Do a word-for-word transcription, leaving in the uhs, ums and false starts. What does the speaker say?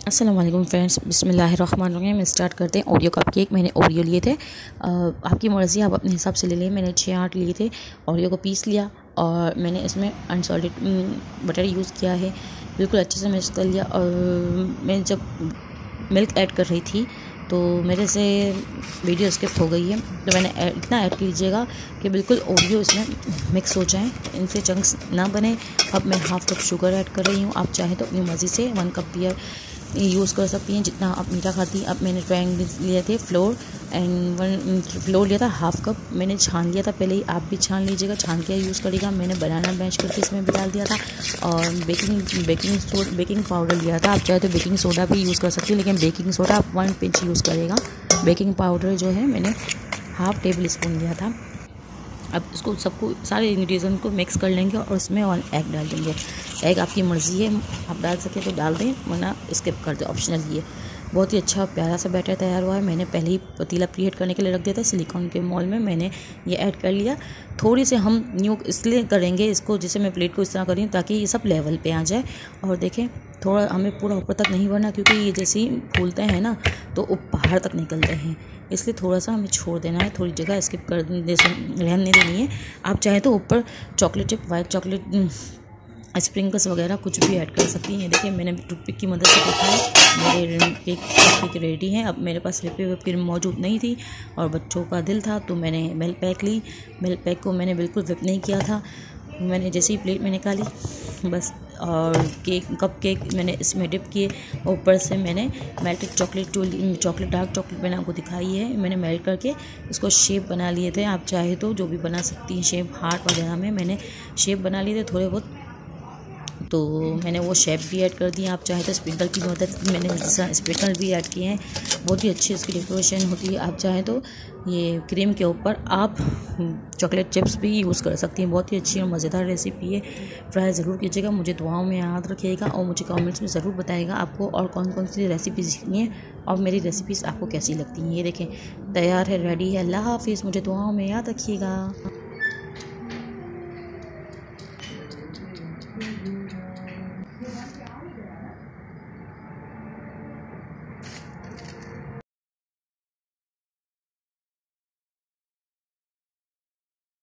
अस्सलाम वालेकुम फ्रेंड्स, बिस्मिल्लाहिर्रहमानिर्रहीम। मैं स्टार्ट करते हैं। ओरियो कप केक मैंने ओरियो लिए थे, आ, आपकी मर्ज़ी, आप अपने हिसाब से ले लें। मैंने छः आठ लिए थे। ओरियो को पीस लिया और मैंने इसमें अनसॉल्टेड बटर यूज़ किया है, बिल्कुल अच्छे से मिक्स कर लिया। और मैं जब मिल्क ऐड कर रही थी तो मेरे से वीडियो स्किप हो गई है, तो मैंने ऐड, इतना ऐड कीजिएगा कि बिल्कुल ओरियो इसमें मिक्स हो जाएं, इनसे चंक्स ना बने। अब मैं हाफ़ कप शुगर ऐड कर रही हूँ। आप चाहें तो अपनी मर्ज़ी से वन कप भी यूज़ कर सकती हैं, जितना आप मीठा खाती हैं। अब मैंने ट्रायंगल लिए थे फ्लोर एंड वन फ्लोर लिया था हाफ़ कप, मैंने छान लिया था पहले ही। आप भी छान लीजिएगा, छान के यूज़ करिएगा। मैंने बनाना मैश करके इसमें भी डाल दिया था और baking baking soda baking powder लिया था। आप चाहे तो बेकिंग सोडा भी यूज़ कर सकती हैं, लेकिन बेकिंग सोडा आप वन पिंच यूज़ करेगा। बेकिंग पाउडर जो है मैंने हाफ़ टेबल स्पून लिया था। अब इसको सबको सारे इंग्रेडिएंट को मिक्स कर लेंगे और उसमें और एग डाल देंगे। एग आपकी मर्ज़ी है, आप डाल सके तो डाल दें, वरना स्किप कर दें, ऑप्शनल ही है। बहुत ही अच्छा प्यारा सा बैटर तैयार हुआ है। मैंने पहले ही पतीला प्रीहीट करने के लिए रख दिया था सिलिकॉन के मोल में, मैंने ये ऐड कर लिया। थोड़ी से हम न्यू इसलिए करेंगे इसको, जैसे मैं प्लेट को इस तरह करी हूँ ताकि ये सब लेवल पे आ जाए। और देखें, थोड़ा हमें पूरा ऊपर तक नहीं भरना, क्योंकि ये जैसे ही फूलते हैं ना तो बाहर तक निकलते हैं, इसलिए थोड़ा सा हमें छोड़ देना है, थोड़ी जगह स्किप कर रहने देनी है। आप चाहें तो ऊपर chocolate chip, white chocolate sprinkles वगैरह कुछ भी ऐड कर सकती हैं। ये देखिए, मैंने टूथपिक की मदद से देखा है, मेरे केक केक रेडी हैं। अब मेरे पास व्हिप क्रीम मौजूद नहीं थी और बच्चों का दिल था, तो मैंने मिल्क पैक ली। मिल्क पैक को मैंने बिल्कुल व्हिप नहीं किया था, मैंने जैसे ही प्लेट में निकाली बस। और केक कप केक मैंने इसमें डिप किए। ऊपर से मैंने मेल्टेड चॉकलेट जो चॉकलेट डार्क चॉकलेट मैंने आपको दिखाई है, मैंने मेल्ट करके इसको शेप बना लिए थे। आप चाहे तो जो भी बना सकती हैं शेप, हार्ट वगैरह में मैंने शेप बना लिए थे थोड़े बहुत, तो मैंने वो शेप भी ऐड कर दिया। आप चाहे तो स्प्रिंकल की मदद मैंने स्प्रिंकल भी ऐड किए हैं, बहुत ही अच्छी इसकी डेकोरेशन होती है। आप चाहें तो ये क्रीम के ऊपर आप चॉकलेट चिप्स भी यूज़ कर सकती हैं, बहुत ही अच्छी और मज़ेदार रेसिपी है। ट्राई ज़रूर कीजिएगा, मुझे दुआओं में याद रखिएगा और मुझे कमेंट्स में ज़रूर बताइएगा आपको और कौन कौन सी रेसिपीज़ सीखनी है और मेरी रेसिपीज़ आपको कैसी लगती हैं। ये देखें, तैयार है, रेडी है। अल्लाह हाफिज़, मुझे दुआओं में याद रखिएगा।